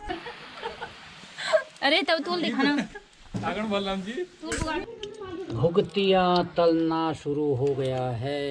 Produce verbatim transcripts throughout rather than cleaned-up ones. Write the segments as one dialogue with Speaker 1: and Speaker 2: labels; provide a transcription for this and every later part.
Speaker 1: अरे तब तूल दिखाना।
Speaker 2: बलराम जी
Speaker 3: घुघतिया तलना शुरू हो गया है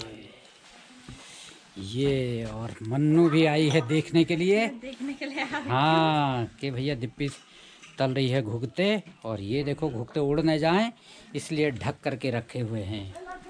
Speaker 3: ये, और मन्नू भी आई है देखने के लिए
Speaker 1: देखने के लिए
Speaker 3: हाँ कि भैया दिप्पी तल रही है घुघते। और ये देखो घुघते उड़ न जाएं इसलिए ढक करके रखे हुए हैं।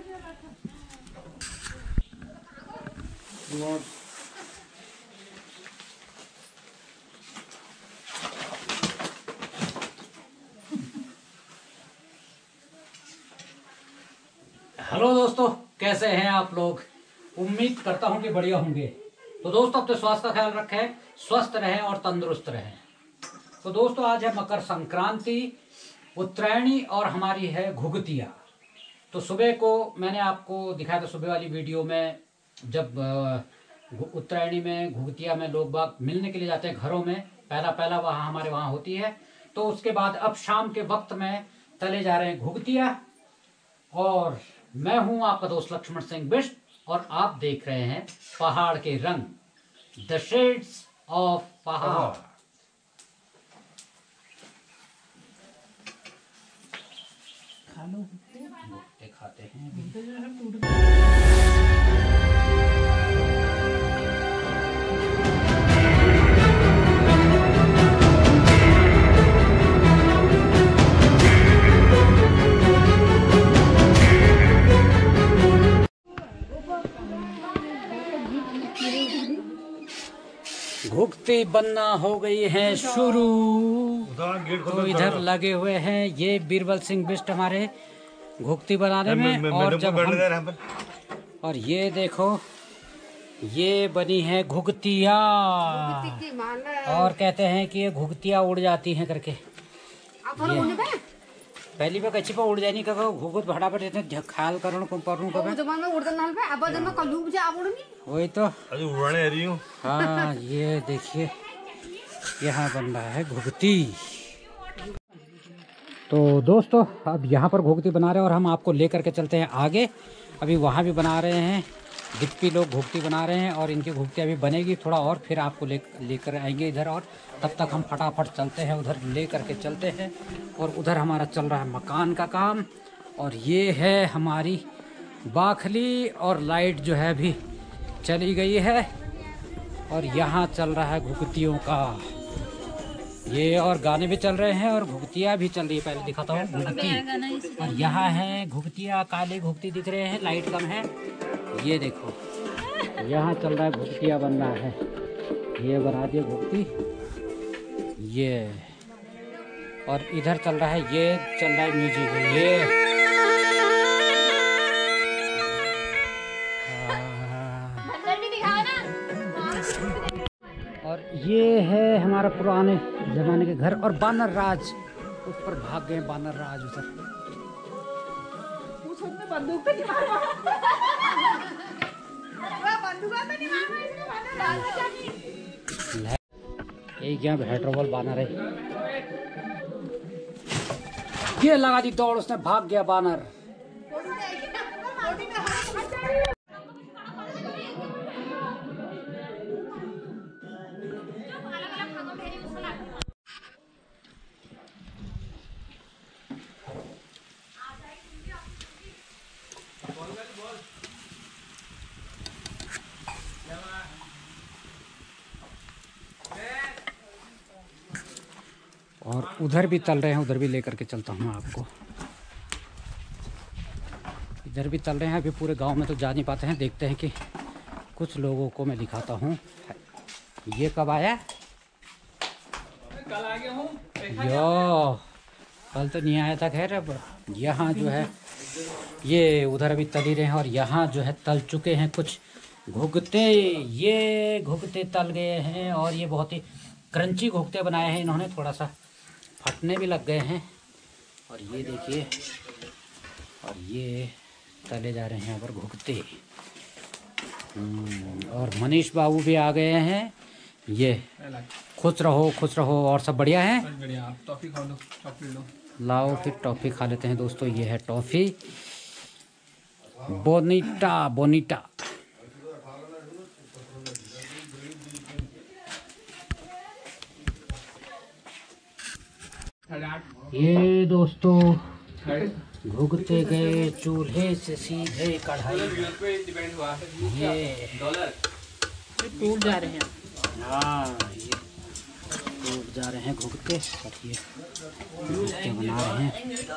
Speaker 3: हेलो दोस्तों, कैसे हैं आप लोग? उम्मीद करता हूं कि बढ़िया होंगे। तो दोस्तों अपने स्वास्थ्य का ख्याल रखें, स्वस्थ रहें और तंदुरुस्त रहें। तो दोस्तों आज है मकर संक्रांति, उत्तरायणी और हमारी है घुघतिया। तो सुबह को मैंने आपको दिखाया था सुबह वाली वीडियो में, जब उत्तरायणी में घुघतिया में लोग बाग मिलने के लिए जाते हैं घरों में, पहला पहला वहाँ हमारे वहाँ होती है। तो उसके बाद अब शाम के वक्त में तले जा रहे हैं घुघतिया। और मैं हूं आपका दोस्त लक्ष्मण सिंह बिष्ट और आप देख रहे हैं पहाड़ के रंग, द शेड्स ऑफ पहाड़। खाते हैं घुघती बनना हो गई है शुरू। तो इधर लगे हुए हैं ये बीरबल सिंह बिष्ट हमारे घुघती बनाने में। और जब हम और ये देखो ये बनी है घुघतिया, और कहते हैं कि ये घुघतिया उड़ जाती हैं करके। पहली बार कच्ची पर उड़ जानी का घुघुत भाड़ा पर देते ख्याल करो को परनु का जमान में उड़ता नाल पे अब जन्म कलू बजे आप उड़नी वही तो अरे उड़ने रही हूं। हां ये देखिए यहां बन रहा है घुघती। तो दोस्तों अब यहां पर घुघती बना रहे हैं और हम आपको लेकर के चलते हैं आगे। अभी वहां भी बना रहे हैं, दिप्पी लोग घुघती बना रहे हैं और इनकी घुघती अभी बनेगी थोड़ा और, फिर आपको ले लेकर आएंगे इधर। और तब तक हम फटाफट चलते हैं उधर, ले करके चलते हैं। और उधर हमारा चल रहा है मकान का काम, और ये है हमारी बाखली, और लाइट जो है अभी चली गई है। और यहाँ चल रहा है घुघतियों का ये, और गाने भी चल रहे हैं और घुघतियाँ भी चल रही है। पहले दिखाता हूँ घुघती। और यहाँ है घुघतियाँ, काले घुघती दिख रहे हैं, लाइट कम है। ये देखो यहाँ चल रहा है घुघतिया बन रहा है, ये बना दिया घुघती ये। और इधर चल रहा है, ये चल रहा है म्यूजिक ये। और ये है हमारा पुराने जमाने के घर, और बानर राज उस पर भाग गए, बानर राज उधर। बंदूक तो नहीं मारवा, बंदूक तो नहीं मारवा, इसमें बानर राज चाहिए। एक यहाँ पेट्रोल बानर है, ये लगा दी दौड़, उसने भाग गया बानर। और उधर भी तल रहे हैं, उधर भी लेकर के चलता हूँ आपको। इधर भी तल रहे हैं, अभी पूरे गांव में तो जा नहीं पाते हैं, देखते हैं कि कुछ लोगों को मैं दिखाता हूँ। ये कब आया? कल आ गया हूँ। यो कल तो नहीं आया था। खैर अब यहाँ जो है ये उधर अभी तल ही रहे हैं, और यहाँ जो है तल चुके हैं कुछ घुघते। ये घुघते तल गए हैं और ये बहुत ही क्रंची घुघते बनाए हैं इन्होंने, थोड़ा सा फटने भी लग गए हैं। और ये देखिए, और ये तले जा रहे हैं यहाँ पर घुघते। और मनीष बाबू भी आ गए हैं। ये खुश रहो खुश रहो, और सब बढ़िया है। बढ़िया, आप टॉफी खा लो, चॉकलेट लो। लाओ फिर टॉफी खा लेते हैं दोस्तों। ये है टॉफी बोनीटा, बोनीटा। ये दोस्तों भुगते गए चूल्हे से सीधे कढ़ाई, ये
Speaker 1: टूट जा रहे हैं।
Speaker 3: हाँ ये टूट जा रहे हैं भुगते, और ये भुगते बना रहे हैं।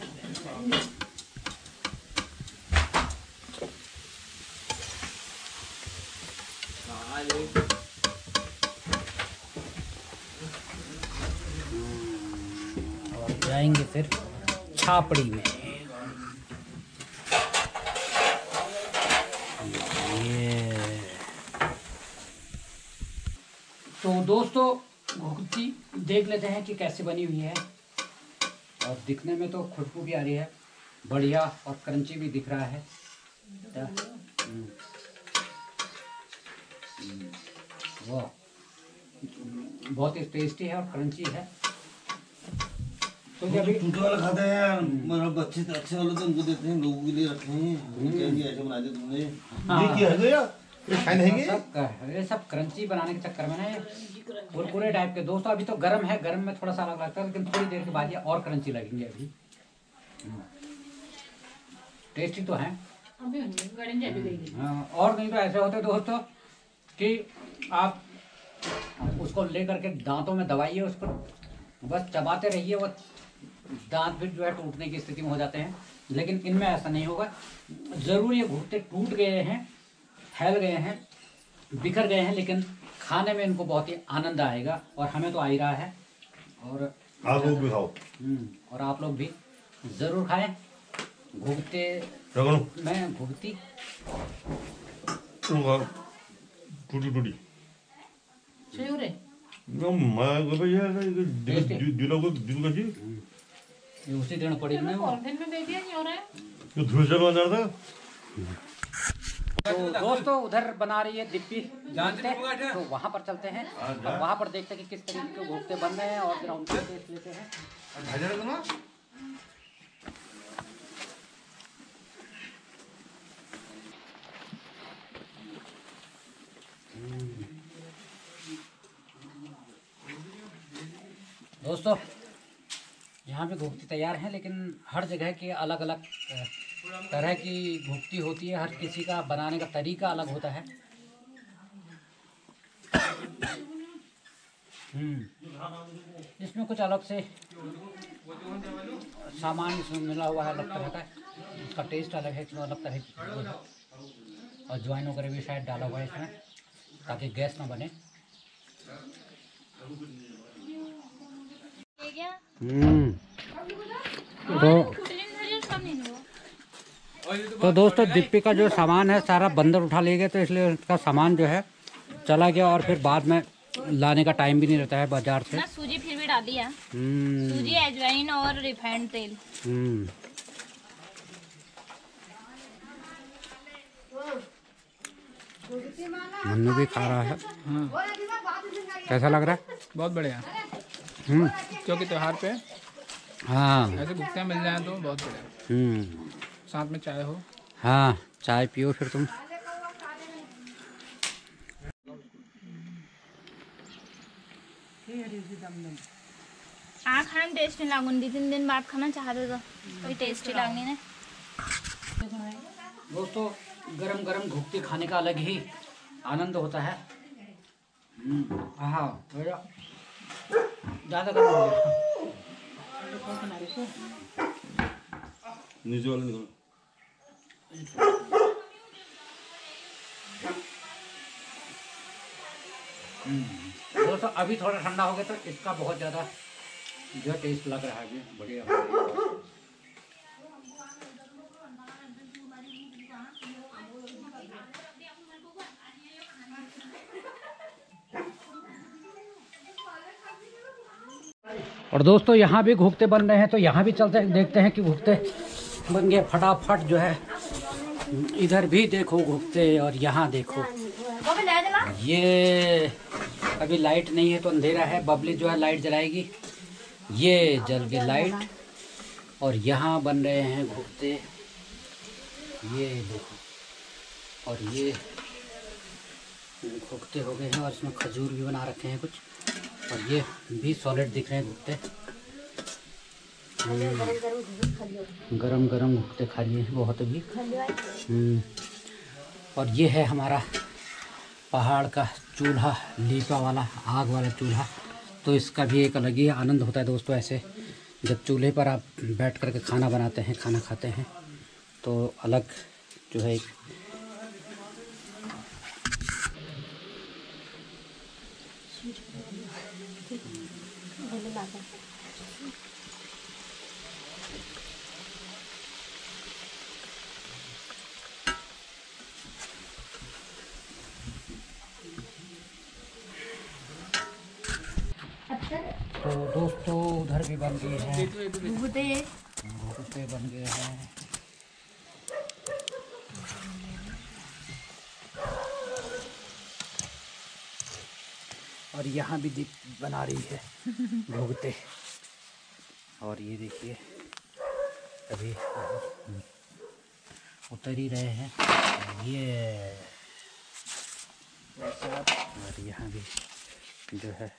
Speaker 3: और जाएंगे फिर छापड़ी में। ये तो दोस्तों घुगती देख लेते हैं कि कैसे बनी हुई है, और दिखने में तो खुशबू भी आ रही है बढ़िया, और क्रंची भी दिख रहा है। वाह, बहुत ही टेस्टी है और क्रंची है। तो जब
Speaker 4: टूटे वाला खाता है यार, मतलब अच्छे अच्छे वाले तो उनको देते हैं, लोगों के लिए रखे हैं। क्या दिया ऐसे बना दिया तुमने? ये क्या है यार? ये खाए नहीं
Speaker 3: सब ये सब क्रंची बनाने के चक्कर में ना ये कुरकुरे टाइप के। दोस्तों अभी तो गर्म है, गर्म में थोड़ा सा अलग लगता है, लेकिन थोड़ी देर के बाद ये और क्रंची लगेंगे। अभी टेस्टी तो है। हाँ, और नहीं तो ऐसे होते दोस्तों कि आप उसको लेकर के दांतों में दबाइए, उसको बस चबाते रहिए, वो दांत भी जो है टूटने की स्थिति में हो जाते हैं। लेकिन इनमें ऐसा नहीं होगा। ज़रूर ये घुटते टूट गए हैं, फैल गए हैं, बिखर गए हैं, लेकिन खाने में इनको बहुत ही आनंद आएगा, और हमें तो आ ही रहा है। और
Speaker 4: आप लोग भी खाओ।
Speaker 3: और आप लोग भी ज़रूर खाएं। घुगते मैं घुगती
Speaker 4: टूटी टूटी
Speaker 3: उसी दिन पड़ी ना वो। तो दोस्तों उधर बना रही है दिप्पी, तो वहाँ पर चलते हैं और वहाँ पर देखते हैं कि किस तरीके के घुगते बन रहे हैं, और जरा उनका टेस्ट लेते हैं। दोस्तों यहाँ पे घुगती तैयार है, लेकिन हर जगह की अलग अलग तरह की घुगती होती है। हर किसी का बनाने का तरीका अलग होता है। हम्म इसमें कुछ अलग से सामान इसमें मिला हुआ है, अलग तरह का। इसका टेस्ट अलग है, इसमें अलग तरह की खुशबू है, और ज्वाइन वगैरह भी शायद डाला हुआ है इसमें, ताकि गैस ना बने। हम्म तो तो दोस्तों दिप्पी का जो सामान है सारा बंदर उठा ले गए, तो इसलिए उसका सामान जो है चला गया, और फिर बाद में लाने का टाइम भी नहीं रहता है बाजार से।
Speaker 1: ना सूजी फिर भी डाली है, सूजी, अजवाइन और रिफाइंड तेल।
Speaker 3: हम्म मन्नू भी खा रहा है। हाँ। कैसा लग रहा है?
Speaker 2: बहुत बढ़िया।
Speaker 3: हम्म
Speaker 2: क्योंकि त्योहार पे
Speaker 3: हाँ
Speaker 2: ऐसे भुगते मिल जाए तो बहुत बढ़िया।
Speaker 3: हम्म
Speaker 2: साथ में चाय हो।
Speaker 3: हाँ चाय पियो फिर तुम।
Speaker 1: हाँ खाना टेस्टी लागून दी तीन दिन बाद खाना चाहते तो कोई टेस्टी लागनी ने।
Speaker 3: दोस्तों गरम गरम घुगती खाने का अलग ही आनंद होता है। हाँ ज़्यादा गर्म हो गया।
Speaker 4: नीचे वाले निकलो।
Speaker 3: दोस्तों अभी थोड़ा ठंडा हो गया तो इसका बहुत ज़्यादा जो टेस्ट लग रहा है, बढ़िया। और दोस्तों यहाँ भी घुगते बन रहे हैं, तो यहाँ भी चलते हैं, देखते हैं कि घुगते बन गए फटाफट जो है। इधर भी देखो घुगते, और यहाँ देखो। ये अभी लाइट नहीं है तो अंधेरा है, बबली जो है लाइट जलाएगी। ये जल गई लाइट, और यहाँ बन रहे हैं घुगते, ये देखो। और ये घुगते हो गए हैं, और इसमें खजूर भी बना रखे हैं कुछ, और ये भी सॉलिड दिख रहे हैं घुगते। गरम गरम घुगते खा लिए बहुत अभी। हम्म, और ये है हमारा पहाड़ का चूल्हा, लीपा वाला, आग वाला चूल्हा। तो इसका भी एक अलग ही आनंद होता है दोस्तों, ऐसे जब चूल्हे पर आप बैठ कर के खाना बनाते हैं, खाना खाते हैं, तो अलग जो है एक तो दोस्तों उधर भी बन गई है,
Speaker 1: घुघुते
Speaker 3: घुगते बन गए हैं। और यहाँ भी दीप बना रही है घुगते। और ये देखिए अभी उतर ही रहे हैं ये। और यहाँ भी जो है